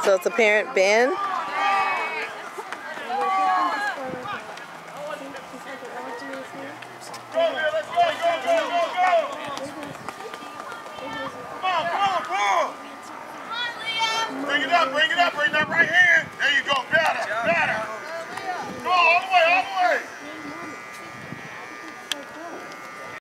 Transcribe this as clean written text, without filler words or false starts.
So it's apparent Ben. Bring it up, bring that right hand. There you go, better. Come on, all the way, all the way.